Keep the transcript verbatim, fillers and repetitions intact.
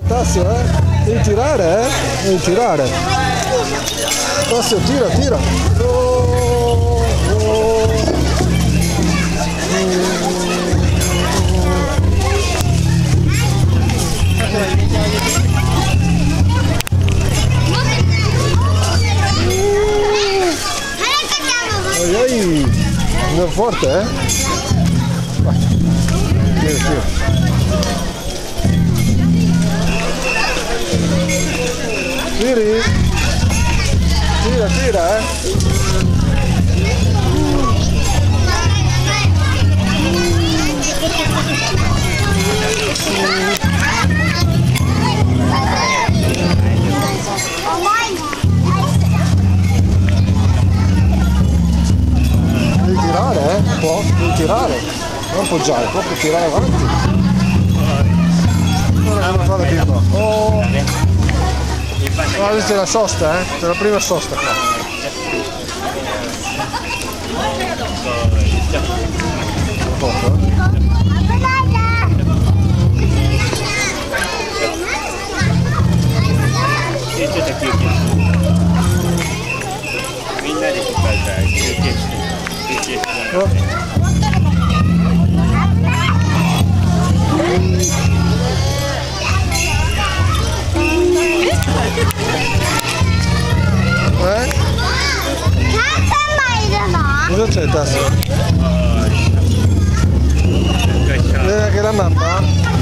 Tassio, eh? Devi tirare, eh? Devi tirare. Tassio, tira, tira. Oh, oh. Ehi, ehi. Andiamo forte, eh? Vai. Tira, tira. Tiri? Tira, tira, eh? Devi tirare, eh? Può, devi tirare. Non appoggiare, può tirare avanti. Ora come fa la firma? Oh! No, questa è la sosta, eh? È la prima sosta qua. Poco, eh? Oh. Eh? Cosa c'è, Tassio? Viene anche la mamma?